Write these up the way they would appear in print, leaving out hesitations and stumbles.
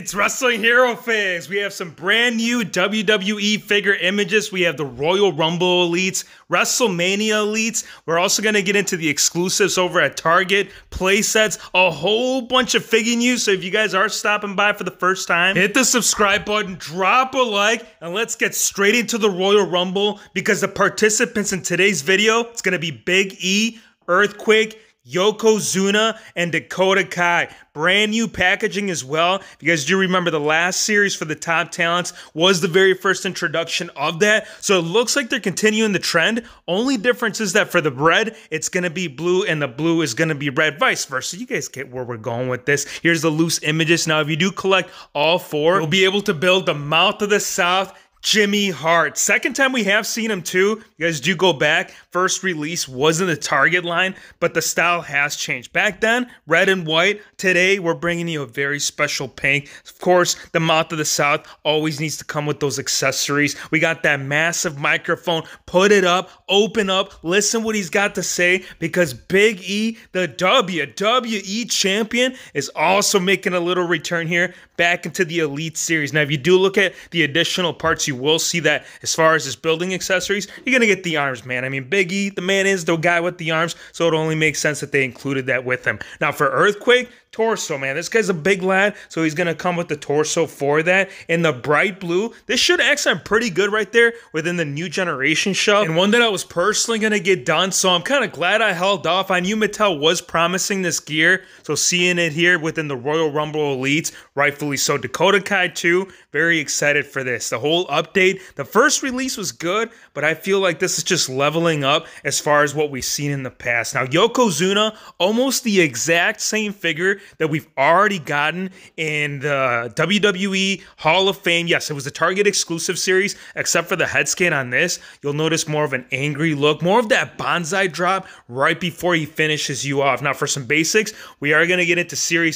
It's Wrestling Hero Fix. We have some brand new WWE figure images. We have the Royal Rumble Elites, WrestleMania Elites. We're also going to get into the exclusives over at Target, play sets, a whole bunch of figure news. So if you guys are stopping by for the first time, hit the subscribe button, drop a like, and let's get straight into the Royal Rumble because the participants in today's video, it's going to be Big E, Earthquake, Yokozuna, and Dakota Kai. Brand new packaging as well. If you guys do remember, the last series for the top talents was the very first introduction of that. So it looks like they're continuing the trend. Only difference is that for the red, it's going to be blue and the blue is going to be red, vice versa. You guys get where we're going with this. Here's the loose images. Now, if you do collect all four, you'll be able to build the Mouth of the South, Jimmy Hart. Second time we have seen him too. You guys do go back. First release was in the Target line, but the style has changed. Back then, red and white. Today, we're bringing you a very special pink. Of course, the Mouth of the South always needs to come with those accessories. We got that massive microphone. Put it up, open up, listen what he's got to say, because Big E, the WWE champion, is also making a little return here back into the Elite Series. Now, if you do look at the additional parts, you will see that as far as his building accessories, you're going to get the arms, man. I mean, Big E, the man is the guy with the arms, so it only makes sense that they included that with him. Now, for Earthquake, torso, man. This guy's a big lad, so he's going to come with the torso for that. In the bright blue, this should accent pretty good right there within the New Generation shove, and one that I was personally going to get done, so I'm kind of glad I held off. I knew Mattel was promising this gear, so seeing it here within the Royal Rumble Elites, rightfully so. Dakota Kai too, very excited for this. The whole update, the first release was good, but I feel like this is just leveling up as far as what we've seen in the past. Now, Yokozuna, almost the exact same figure that we've already gotten in the WWE Hall of Fame. Yes, it was a Target exclusive series, except for the head scan on this. You'll notice more of an angry look, more of that bonsai drop right before he finishes you off. Now, for some basics, we are going to get into Series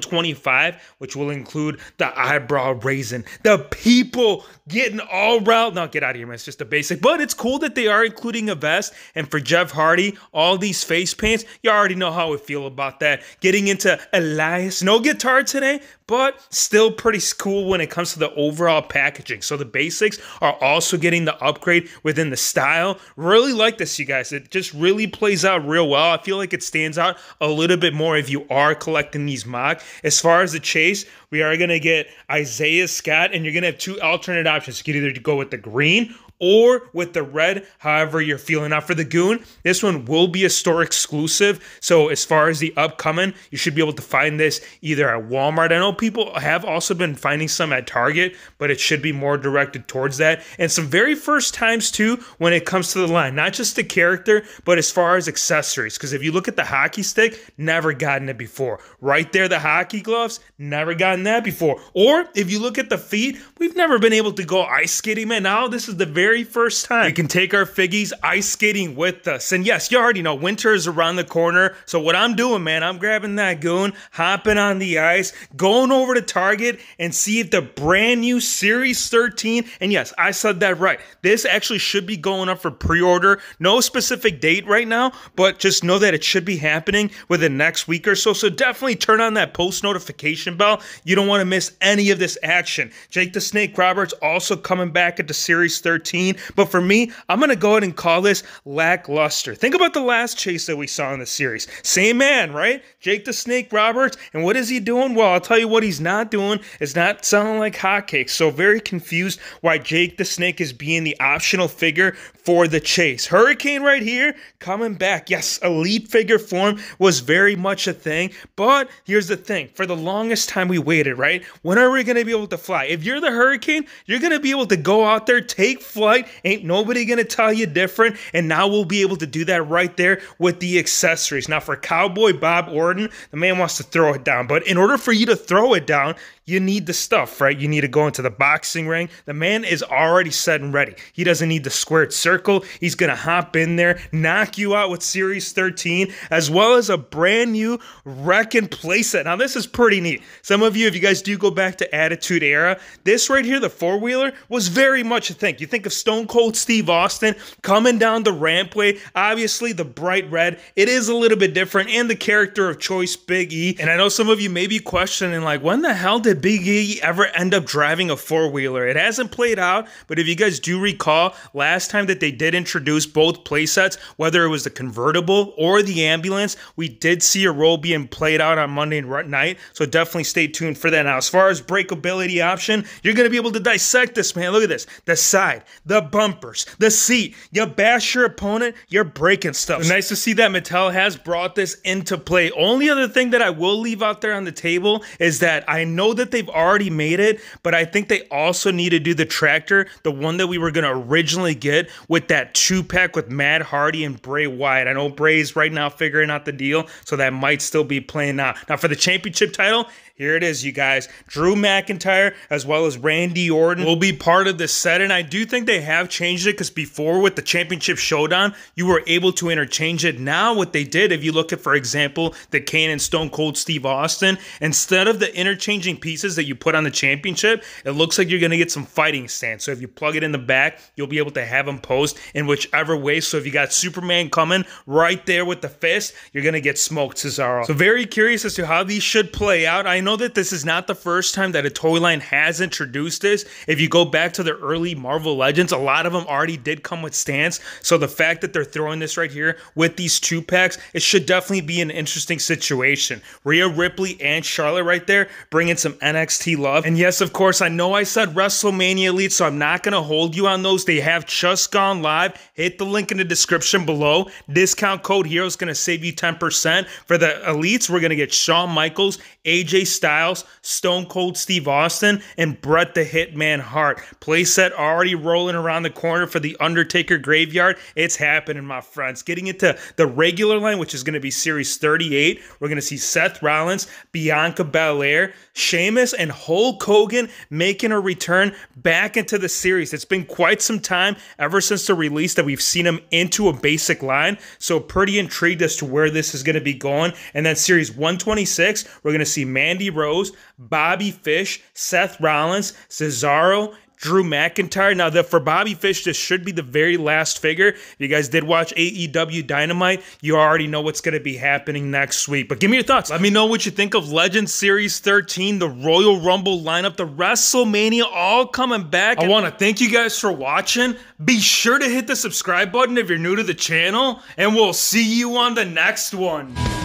125, which will include the eyebrow raising, the people getting all riled. No, get out of here, man. It's just a basic, but it's cool that they are including a vest. And for Jeff Hardy, all these face paints, you already know how I feel about that. Getting into Elias, no guitar today, but still pretty cool when it comes to the overall packaging. So the basics are also getting the upgrade within the style. Really like this, you guys. It just really plays out real well. I feel like it stands out a little bit more if you are collecting these mock. As far as the chase, we are going to get Isaiah Scott, and you're going to have two alternate options. You can either go with the green or with the red, however you're feeling. Now, for the Goon, this one will be a store exclusive. So as far as the upcoming, you should be able to find this either at Walmart. I know people have also been finding some at Target, but it should be more directed towards that. And some very first times too when it comes to the line, not just the character, but as far as accessories. Because if you look at the hockey stick, never gotten it before. Right there, the hockey gloves, never gotten that before. Or if you look at the feet, we've never been able to go ice skating, man. Now this is the very first time we can take our figgies ice skating with us. And yes, you already know winter is around the corner. So what I'm doing, man, I'm grabbing that Goon, hopping on the ice, going over to Target and see if the brand new Series 13, and yes, I said that right. This actually should be going up for pre-order. No specific date right now, but just know that it should be happening within the next week or so. So definitely turn on that post notification bell. You don't want to miss any of this action. Jake the Snake Roberts also coming back at the Series 13. But for me, I'm going to go ahead and call this lackluster. Think about the last chase that we saw in the series. Same man, right? Jake the Snake Roberts. And what is he doing? Well, I'll tell you what he's not doing is not selling like hotcakes. So very confused why Jake the Snake is being the optional figure for the chase. Hurricane right here coming back. Yes, elite figure form was very much a thing. But here's the thing. For the longest time we waited, right? When are we going to be able to fly? If you're the Hurricane, you're going to be able to go out there, take flight. Ain't nobody gonna tell you different, and now we'll be able to do that right there with the accessories. Now for Cowboy Bob Orton, the man wants to throw it down, but in order for you to throw it down, you need the stuff, right? You need to go into the boxing ring. The man is already set and ready. He doesn't need the squared circle. He's going to hop in there, knock you out with Series 13, as well as a brand new Wreck-It playset. Now, this is pretty neat. Some of you, if you guys do go back to Attitude Era, this right here, the four-wheeler, was very much a thing. You think of Stone Cold Steve Austin coming down the rampway. Obviously, the bright red, it is a little bit different, and the character of choice, Big E. And I know some of you may be questioning, like, when the hell did the Big E ever end up driving a four-wheeler? It hasn't played out, but if you guys do recall, last time that they did introduce both playsets, whether it was the convertible or the ambulance, we did see a role being played out on Monday night, so definitely stay tuned for that. Now, as far as breakability option, you're going to be able to dissect this, man. Look at this. The side, the bumpers, the seat. You bash your opponent, you're breaking stuff. So nice to see that Mattel has brought this into play. Only other thing that I will leave out there on the table is that I know that they've already made it, but I think they also need to do the tractor, the one that we were going to originally get with that 2-pack with Matt Hardy and Bray Wyatt. I know Bray's right now figuring out the deal, so that might still be playing out. Now, for the championship title, here it is, you guys. Drew McIntyre as well as Randy Orton will be part of this set, and I do think they have changed it because before with the Championship Showdown, you were able to interchange it. Now what they did, if you look at, for example, the Kane and Stone Cold Steve Austin, instead of the interchanging pieces that you put on the championship, it looks like you're going to get some fighting stance. So if you plug it in the back, you'll be able to have them post in whichever way. So if you got Superman coming right there with the fist, you're going to get smoked, Cesaro. So very curious as to how these should play out. I know that this is not the first time that a toy line has introduced this. If you go back to the early Marvel Legends, a lot of them already did come with stands. So the fact that they're throwing this right here with these 2-packs, it should definitely be an interesting situation. Rhea Ripley and Charlotte right there bringing some NXT love. And yes, of course, I know I said WrestleMania Elite, so I'm not going to hold you on those. They have just gone live. Hit the link in the description below. Discount code HERO is going to save you 10%. For the Elites, we're going to get Shawn Michaels, AJ Styles, Stone Cold Steve Austin, and Bret the Hitman Hart. Playset already rolling around the corner for the Undertaker Graveyard. It's happening, my friends. Getting into the regular line, which is going to be Series 38, we're going to see Seth Rollins, Bianca Belair, Sheamus, and Hulk Hogan making a return back into the series. It's been quite some time ever since the release that we've seen them into a basic line, so pretty intrigued as to where this is going to be going. And then Series 126, we're going to see Mandy Rose, Bobby Fish, Seth Rollins, Cesaro, Drew McIntyre. Now, for Bobby Fish, this should be the very last figure. If you guys did watch AEW Dynamite, you already know what's going to be happening next week. But give me your thoughts. Let me know what you think of Legends Series 13, the Royal Rumble lineup, the WrestleMania, all coming back. I want to thank you guys for watching. Be sure to hit the subscribe button if you're new to the channel, and we'll see you on the next one.